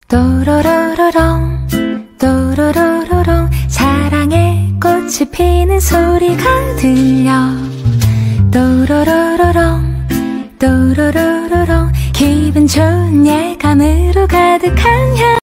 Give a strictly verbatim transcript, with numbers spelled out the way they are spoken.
또로로로롱 또로로로롱 사랑의 꽃이 피는 소리가 들려 또로로로롱 또로로로롱 기분 좋은 예감으로 가득한